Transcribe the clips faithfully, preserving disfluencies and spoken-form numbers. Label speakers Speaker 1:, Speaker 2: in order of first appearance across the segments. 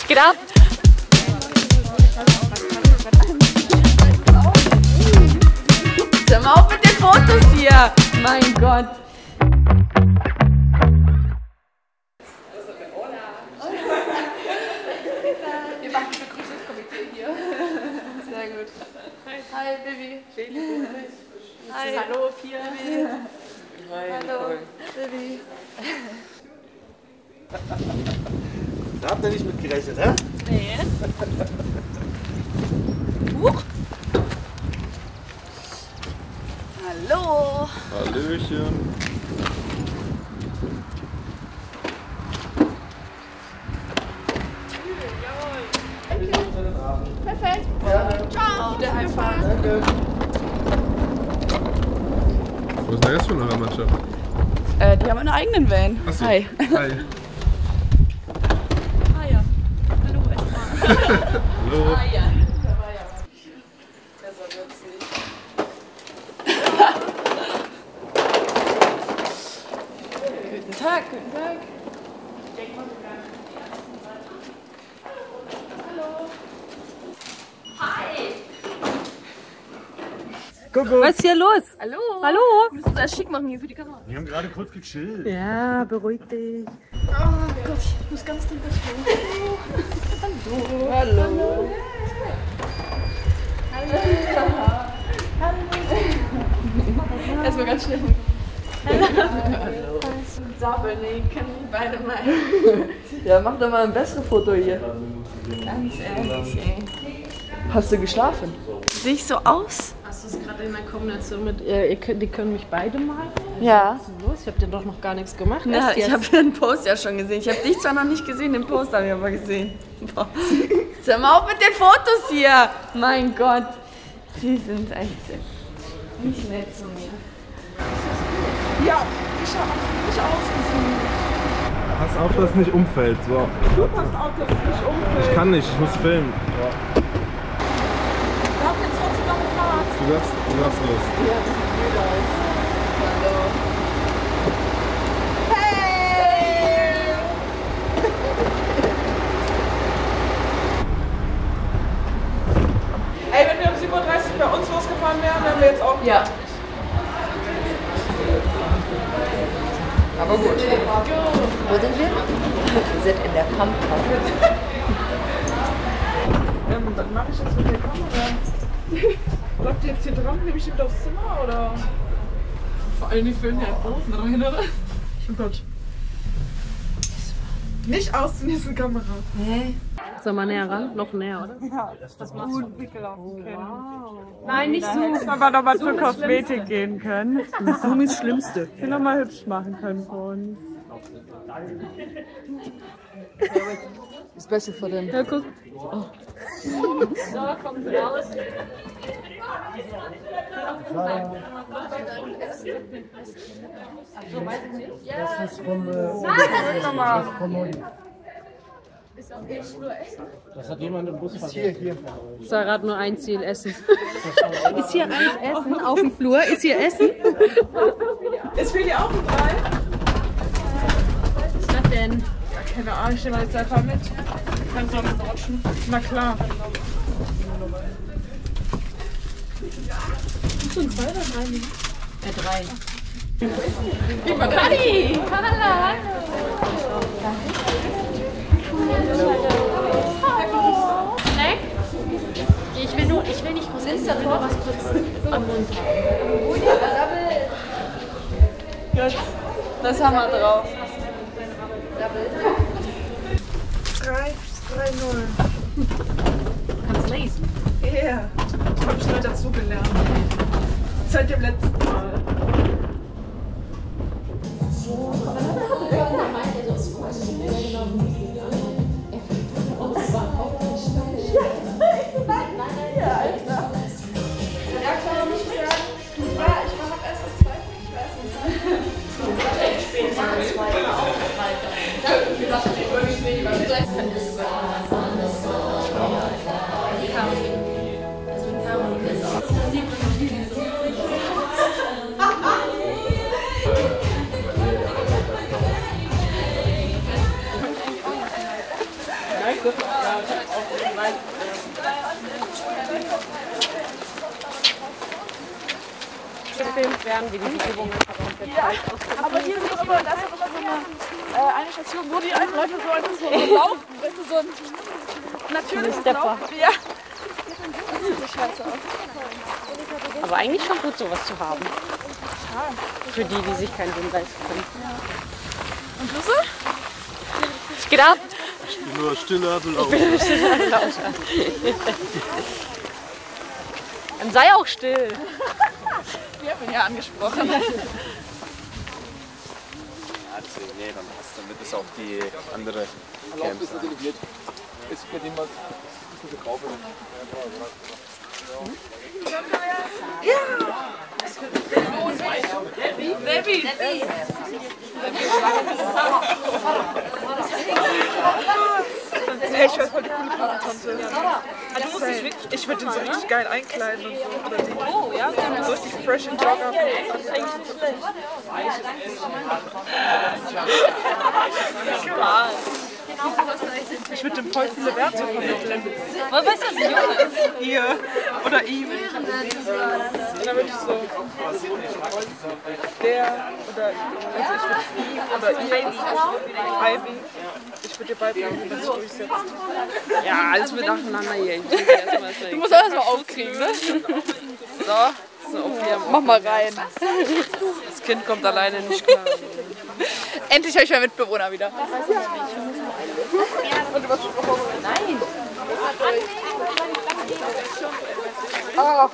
Speaker 1: Geht ab! Hör mal auf mit den Fotos hier! Mein Gott! Wir machen ein Begrüßungskomitee hier. Sehr gut. Hi, Baby. Hi. Hallo, Pia. Hallo, Baby.
Speaker 2: Da habt ihr nicht mit gerechnet, hä?
Speaker 1: Nee. Huch. Hallo.
Speaker 2: Hallöchen.
Speaker 1: Perfekt.
Speaker 2: Ja.
Speaker 1: Ciao. Der einfach.
Speaker 2: Danke.
Speaker 3: Was ist denn der Rest von eurer Mannschaft?
Speaker 1: Äh, die haben einen eigenen Van.
Speaker 3: Achso.
Speaker 1: Hi.
Speaker 3: Hi.
Speaker 1: Ah ja. Hallo erstmal.
Speaker 3: Hallo.
Speaker 1: Ah ja. Besser wird's nicht. Guten Tag, guten Tag. Hallo. Hi.
Speaker 2: Kuckuck.
Speaker 4: Was ist hier los?
Speaker 1: Hallo.
Speaker 4: Hallo?
Speaker 1: Wir müssen das schick machen hier für die Kamera.
Speaker 2: Wir haben gerade kurz gechillt.
Speaker 4: Ja, beruhig dich.
Speaker 1: Oh Gott, ich muss ganz dringend was tun. Hallo. Hallo. Hallo. Hallo. Erstmal ganz schnell. Hallo. Sabbel, nee, kann ich beide mal.
Speaker 5: Ja, mach doch mal ein besseres Foto hier.
Speaker 1: Ganz ehrlich, ey.
Speaker 5: Hast du geschlafen?
Speaker 1: Sehe ich so aus?
Speaker 4: Hast du es gerade in der Kombination mit, äh, ihr könnt, die können mich beide malen?
Speaker 5: Ja.
Speaker 4: Was ist denn los? Ich hab dir doch noch gar nichts gemacht.
Speaker 1: Ja,
Speaker 4: Erst
Speaker 1: ich
Speaker 4: jetzt.
Speaker 1: habe den Post ja schon gesehen. Ich habe dich zwar noch nicht gesehen, den Post habe ich aber gesehen. Boah. Hör mal auf mit den Fotos hier! Mein Gott. Die sind echt nicht nett zu mir.
Speaker 5: Ja, ich hab mich ausgesucht.
Speaker 2: Pass auf, dass es nicht umfällt. So.
Speaker 5: Du passt auf, dass es nicht umfällt.
Speaker 2: Ich kann nicht, ich muss filmen. Ja.
Speaker 5: Ich hab jetzt trotzdem noch einen Platz.
Speaker 2: Du darfst, du darfst los.
Speaker 5: Ja, das sieht blöd aus. Hallo. Hey! Ey, wenn wir um sieben Uhr dreißig bei uns losgefahren wären, wären wir jetzt auch.
Speaker 1: Ja.
Speaker 5: Aber gut. Wo sind wir? Wir sind in der Pampa.
Speaker 6: Ähm, was mache ich jetzt mit der Kamera? Bleibt ihr jetzt hier dran? Nehme ich die mit aufs Zimmer oder? Vor allem die filmen ja Posen rein, oder? Oh Gott. Nicht aus zur nächsten Kamera.
Speaker 1: Nee.
Speaker 4: Soll man näher ran? Noch näher, oder?
Speaker 6: Ja, das macht gut Pickel auf dem Kinn.
Speaker 4: Nein, nicht so.
Speaker 6: Aber noch mal zur Kosmetik gehen können.
Speaker 4: Zoom ist das Schlimmste.
Speaker 6: Die noch mal hübsch machen können von.
Speaker 5: Das Beste für den.
Speaker 4: Ja, guck.
Speaker 1: So, kommt raus.
Speaker 2: Das ist von, äh, das ist von Norden. Das hat jemand im Bus hier, hier.
Speaker 4: Sarah hat nur ein Ziel, Essen. Ist hier ein Essen auf dem Flur? Ist hier Essen?
Speaker 6: Ist für die auch ein Brei?
Speaker 4: Was denn?
Speaker 6: Ja, keine Ahnung, ich nehme jetzt einfach mit. Kannst du auch mit rutschen? Na klar.
Speaker 4: Hast du ein zwei oder drei? Ja, drei.
Speaker 1: Kali! Hallo! Snack?
Speaker 4: Ich will nur, ich will nicht groß essen, ich will nur was kurz am Mund haben.
Speaker 1: Gut, das haben wir drauf.
Speaker 6: drei, drei, null.
Speaker 4: Kannst lesen.
Speaker 6: Ja, yeah. Hab ich neu dazugelernt. Seit dem letzten Mal.
Speaker 4: Gefilmt werden, wie die Übungen komplett falsch aussehen.
Speaker 5: Aber hier ist doch immer, das ist doch immer so eine, äh, eine Station, wo die alten Leute so einfach so, so laufen. Weißt du, so ein natürliches Laufen. Ja. Das sieht so scheiße aus.
Speaker 4: Aber eigentlich schon gut, sowas zu haben. Für die, die sich keinen Sinn leisten können.
Speaker 5: Und du so?
Speaker 4: Was geht ab?
Speaker 3: Ich bin nur stiller Lauscher.
Speaker 4: Dann sei auch still.
Speaker 5: Wir haben ihn ja angesprochen.
Speaker 7: Ja, deswegen, nee, dann passt, dann wird es auch die andere Camp sein.
Speaker 2: Es geht niemand.
Speaker 5: Baby! Hey, ich weiß voll die coole Patentante. Also, du musst dich wirklich, ich würde den so richtig geil einkleiden und so. Oder die, oh, ja? So richtig fresh in Jogger. Das ist eigentlich nicht so schlecht. Ich würde dem voll viele Werte vermitteln.
Speaker 4: Was ist das, Junge?
Speaker 5: Ihr oder ihm. Und dann würde ich so, der oder, also ich würde ihm oder ihr, Ivy, ich würde dir beibringen, wie man sich durchsetzt.
Speaker 4: Ja, alles mit nacheinander hier.
Speaker 5: Du musst alles mal aufkriegen, ne? So, so okay, mach mal rein. Das Kind kommt alleine nicht klar. Endlich habe ich meinen Mitbewohner wieder. Und du warst schon Nein. Oh.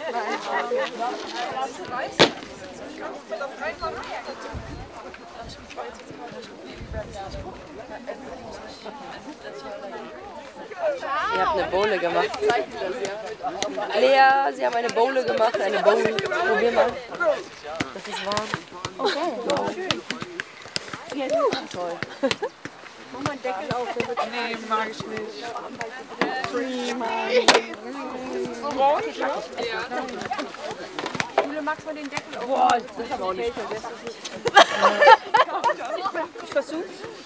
Speaker 4: Ihr habt eine Bowle gemacht. Lea, Sie haben eine Bowle gemacht. Eine Bowle. Probier mal. Das ist warm. Okay. Ja, toll. Mach mal einen Deckel auf.
Speaker 5: Nee, mag ich nicht.
Speaker 4: Du magst mal den Deckel auf. Boah, das ist aber auch nicht. Ich versuch's.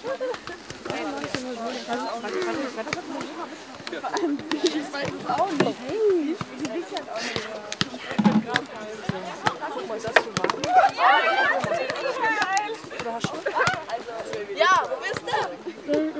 Speaker 5: Ich weiß es auch nicht. Hey, die liegt halt auch nicht. Guck mal, das so warm. Ja, wo bist du?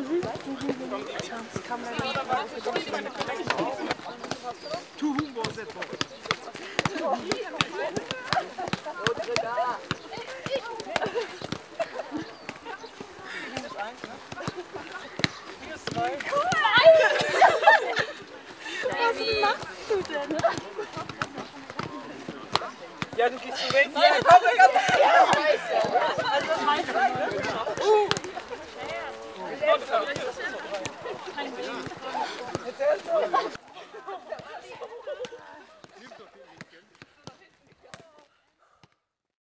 Speaker 5: Was machst du denn? Ja, du gehst weg. Ja, komm, ganz. Ja, also das meinst du.